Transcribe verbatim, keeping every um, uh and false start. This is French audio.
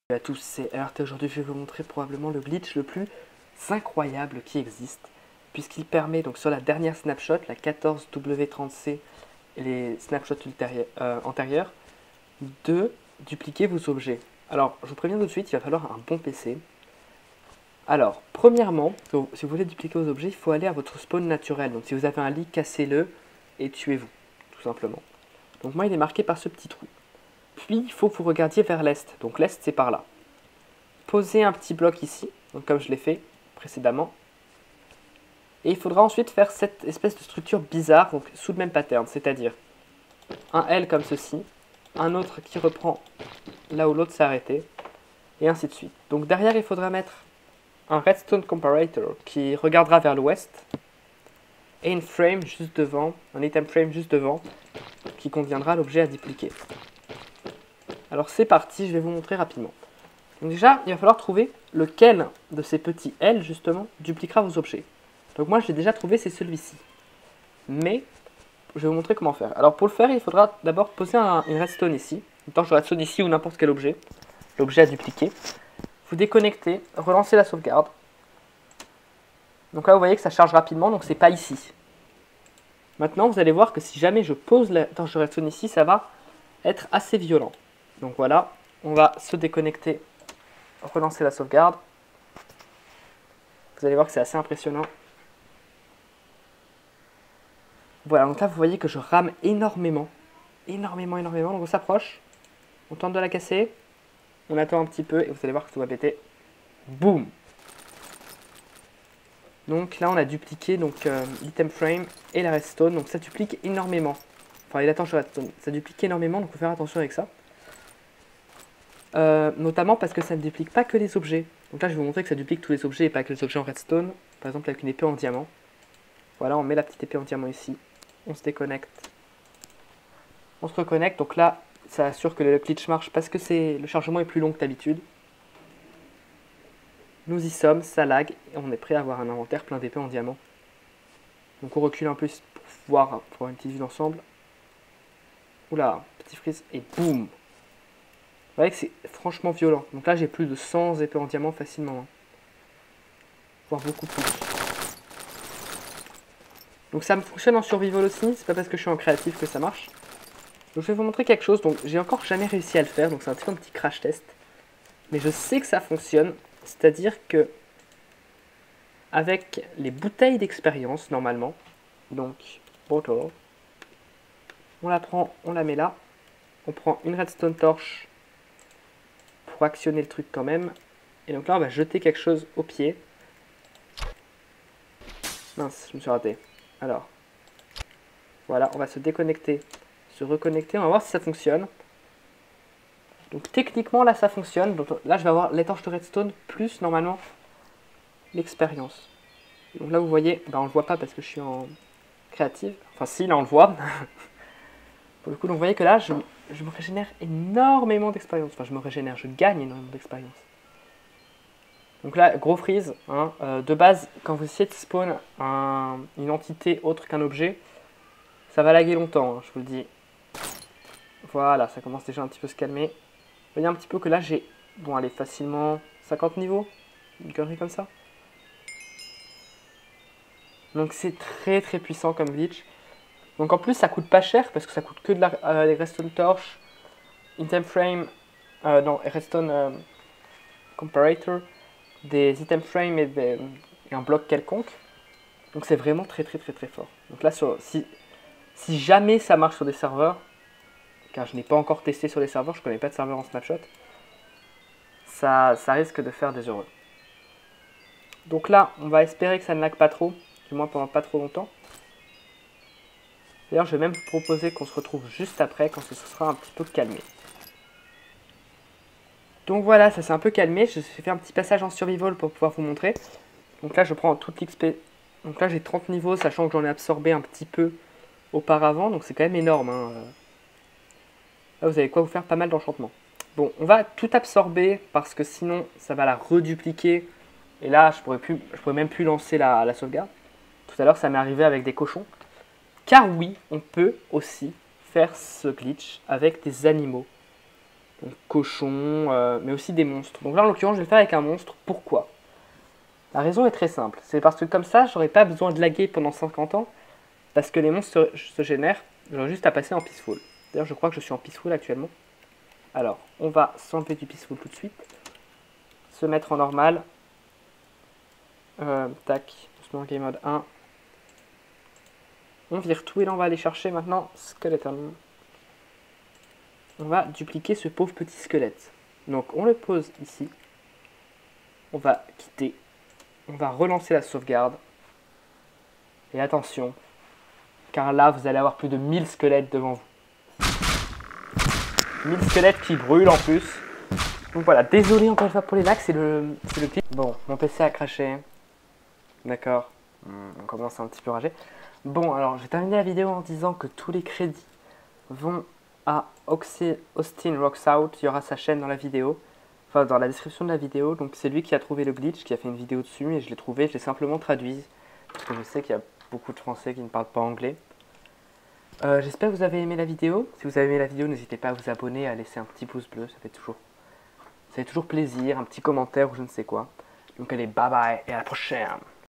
Salut à tous, c'est Earth et aujourd'hui je vais vous montrer probablement le glitch le plus incroyable qui existe, puisqu'il permet donc sur la dernière snapshot, la quatorze W trente C et les snapshots euh, antérieurs, de dupliquer vos objets. Alors je vous préviens tout de suite, il va falloir un bon P C. Alors premièrement, si vous voulez dupliquer vos objets, il faut aller à votre spawn naturel. Donc si vous avez un lit, cassez-le et tuez-vous, tout simplement. Donc moi il est marqué par ce petit trou. Puis, il faut que vous regardiez vers l'est. Donc l'est, c'est par là. Posez un petit bloc ici, donc comme je l'ai fait précédemment. Et il faudra ensuite faire cette espèce de structure bizarre, donc sous le même pattern, c'est-à-dire un L comme ceci, un autre qui reprend là où l'autre s'est arrêté, et ainsi de suite. Donc derrière, il faudra mettre un redstone comparator qui regardera vers l'ouest, et une frame juste devant, un item frame juste devant, qui contiendra l'objet à dupliquer. Alors c'est parti, je vais vous montrer rapidement. Donc déjà, il va falloir trouver lequel de ces petits L, justement, dupliquera vos objets. Donc moi, j'ai déjà trouvé, c'est celui-ci. Mais, je vais vous montrer comment faire. Alors pour le faire, il faudra d'abord poser un, une redstone ici. Une torche de redstone ici ou n'importe quel objet. L'objet à dupliquer. Vous déconnectez, relancez la sauvegarde. Donc là, vous voyez que ça charge rapidement, donc c'est pas ici. Maintenant, vous allez voir que si jamais je pose la torche de redstone ici, ça va être assez violent. Donc voilà, on va se déconnecter, relancer la sauvegarde. Vous allez voir que c'est assez impressionnant. Voilà, donc là vous voyez que je rame énormément. Énormément, énormément. Donc on s'approche, on tente de la casser, on attend un petit peu et vous allez voir que tout va péter. Boum! Donc là on a dupliqué donc euh, l'item frame et la redstone. Donc ça duplique énormément. Enfin, il attend sur la redstone. Ça duplique énormément, donc il faut faire attention avec ça. Euh, notamment parce que ça ne duplique pas que les objets. Donc là je vais vous montrer que ça duplique tous les objets et pas que les objets en redstone. Par exemple avec une épée en diamant. Voilà, on met la petite épée en diamant ici. On se déconnecte. On se reconnecte. Donc là, ça assure que le glitch marche parce que c'est le chargement est plus long que d'habitude. Nous y sommes, ça lag. Et on est prêt à avoir un inventaire plein d'épées en diamant. Donc on recule un peu pour voir, pour avoir une petite vue d'ensemble. Oula, petit freeze. Et boum! Vous voyez que c'est franchement violent. Donc là, j'ai plus de cent épées en diamant facilement. Hein. Voire beaucoup plus. Donc ça me fonctionne en survival aussi. C'est pas parce que je suis en créatif que ça marche. Donc je vais vous montrer quelque chose. Donc j'ai encore jamais réussi à le faire. Donc c'est un petit peu un petit crash test. Mais je sais que ça fonctionne. C'est-à-dire que avec les bouteilles d'expérience, normalement. Donc, bottle. On la prend, on la met là. On prend une redstone torch pour actionner le truc quand même. Et donc là, on va jeter quelque chose au pied. Mince, je me suis raté. Alors, voilà, on va se déconnecter, se reconnecter. On va voir si ça fonctionne. Donc techniquement, là, ça fonctionne. Donc là, je vais avoir les torches de redstone plus, normalement, l'expérience. Donc là, vous voyez, bah, on le voit pas parce que je suis en créative. Enfin, si, là, on le voit. Pour le coup, donc vous voyez que là, je, je me régénère énormément d'expérience. Enfin, je me régénère, je gagne énormément d'expérience. Donc là, gros freeze. Hein. Euh, de base, quand vous essayez de spawn un, une entité autre qu'un objet, ça va laguer longtemps, hein, je vous le dis. Voilà, ça commence déjà un petit peu à se calmer. Vous voyez un petit peu que là, j'ai, bon, allez, facilement cinquante niveaux. Une connerie comme ça. Donc c'est très très puissant comme glitch. Donc en plus, ça coûte pas cher parce que ça coûte que de la euh, les redstone torch, item frame, euh, non, redstone euh, comparator, des item frame et, des, et un bloc quelconque. Donc c'est vraiment très très très très fort. Donc là, sur, si, si jamais ça marche sur des serveurs, car je n'ai pas encore testé sur les serveurs, je ne connais pas de serveur en snapshot, ça, ça risque de faire des heureux. Donc là, on va espérer que ça ne lag pas trop, du moins pendant pas trop longtemps. D'ailleurs, je vais même vous proposer qu'on se retrouve juste après, quand ce sera un petit peu calmé. Donc voilà, ça s'est un peu calmé. Je vais faire un petit passage en survival pour pouvoir vous montrer. Donc là, je prends toute l'X P. Donc là, j'ai trente niveaux, sachant que j'en ai absorbé un petit peu auparavant. Donc c'est quand même énorme. Hein. Là, vous avez quoi vous faire pas mal d'enchantements. Bon, on va tout absorber parce que sinon, ça va la redupliquer. Et là, je pourrais, plus, je pourrais même plus lancer la, la sauvegarde. Tout à l'heure, ça m'est arrivé avec des cochons. Car oui, on peut aussi faire ce glitch avec des animaux. donc cochons, euh, mais aussi des monstres. Donc là, en l'occurrence, je vais le faire avec un monstre. Pourquoi? La raison est très simple. C'est parce que comme ça, j'aurais pas besoin de laguer pendant cinquante ans, parce que les monstres se, se génèrent. J'aurais juste à passer en peaceful. D'ailleurs, je crois que je suis en peaceful actuellement. Alors, on va s'enlever du peaceful tout de suite. Se mettre en normal. Euh, tac, on se met en game mode un. On vire tout et là on va aller chercher maintenant Skeleton. On va dupliquer ce pauvre petit squelette. Donc on le pose ici. On va quitter. On va relancer la sauvegarde. Et attention, car là vous allez avoir plus de mille squelettes devant vous. mille squelettes qui brûlent en plus. Donc voilà, désolé encore une fois pour les lags, c'est le, c'est le clip. Bon, mon P C a craché. D'accord, on commence à un petit peu rager. Bon, alors j'ai terminé la vidéo en disant que tous les crédits vont à Oxy, Austin Rocks Out. Il y aura sa chaîne dans la vidéo, enfin dans la description de la vidéo. Donc c'est lui qui a trouvé le glitch, qui a fait une vidéo dessus et je l'ai trouvé, je l'ai simplement traduit. Parce que je sais qu'il y a beaucoup de Français qui ne parlent pas anglais. Euh, J'espère que vous avez aimé la vidéo. Si vous avez aimé la vidéo, n'hésitez pas à vous abonner, à laisser un petit pouce bleu, ça fait toujours, ça fait toujours plaisir, un petit commentaire ou je ne sais quoi. Donc allez, bye bye et à la prochaine.